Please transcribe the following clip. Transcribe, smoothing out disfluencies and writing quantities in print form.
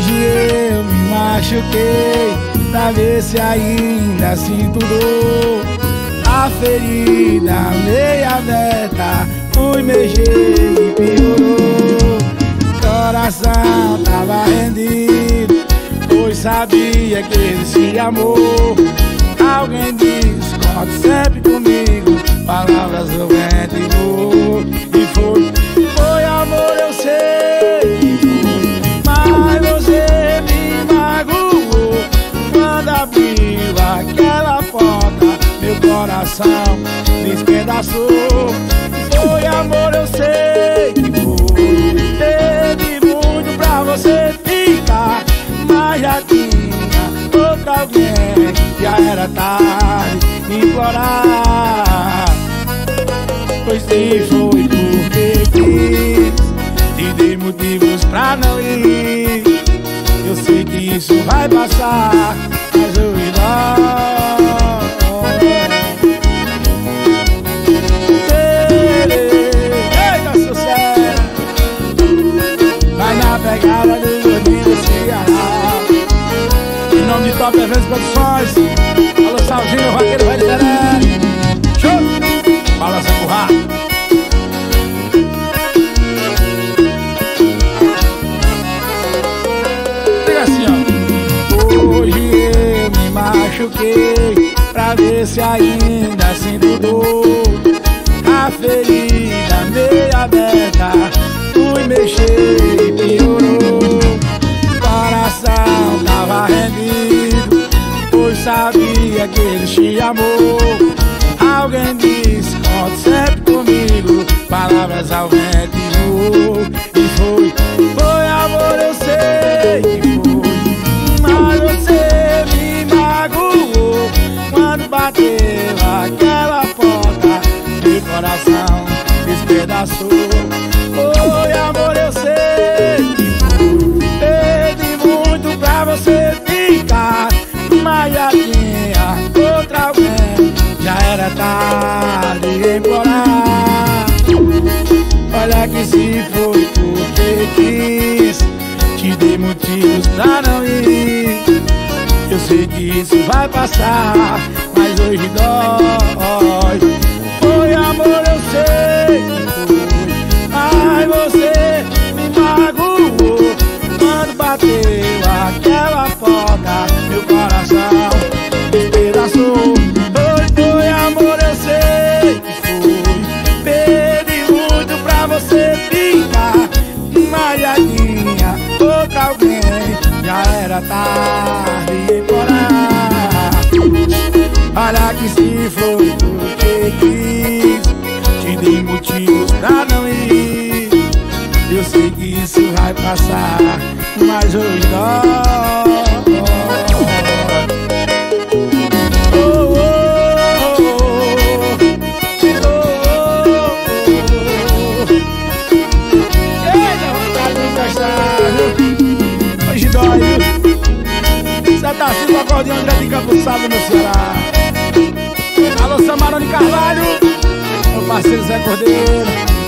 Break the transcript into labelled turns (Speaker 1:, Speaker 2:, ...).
Speaker 1: Hoje eu me machuquei pra ver se ainda sinto dor. A ferida meia aberta, fui mexer e piorou. Coração tava rendido, pois sabia que ele se amou. Alguém disse, conte sempre comigo, palavras eu vou. E foi amor, eu sei que foi, mas você me magoou. Quando abriu aquela porta, meu coração despedaçou. Foi amor, eu sei que foi, teve muito pra você ficar, mas já tinha outra alguém, já era tarde de implorar. Pois se foi porque quis, te dei motivos pra não ir. Eu sei que isso vai passar, mas eu não. Eita, sucesso! Vai na pegada do gordinho do Ceará. Em nome de Top Eventos Produções, alô Salzinho, o vaqueiro vai liderar. Show! Balança com o rato. Diga assim, ó. Hoje eu me machuquei pra ver se ainda sinto dor. A ferida meio aberta, fui mexer e piorou. Coração tava rendido, pois sabia que ele te amou. Alguém disse, conte sempre comigo, palavras ao vento e voou. E foi amor, eu sei que foi, mas você me magoou. Quando bateu aquela porta, meu coração despedaçou. Foi amor, eu sei que foi, teve muito pra você ficar, mas já tinha outra alguém, já era tarde de implorar. Olha que se foi porque quis, te dei motivos pra não ir. Eu sei que isso vai passar, mas hoje dói. Foi amor, eu sei que foi, mas você me magoou. Quando bateu aquela porta, meu coração despedaçou. Foi amor, eu sei que foi, pedi muito pra você ficar, mas já tinha outra alguém, já era tarde de implorar. Olha que se foi porque quis, te dei motivos pra não ir. Eu sei que isso vai passar, mas hoje dói. Hoje dói, viu? Você tá assim com o acordeão direto em Cambuçado, no Ceará. Alô, Samarone Carvalho, meu parceiro Zé Cordeiro.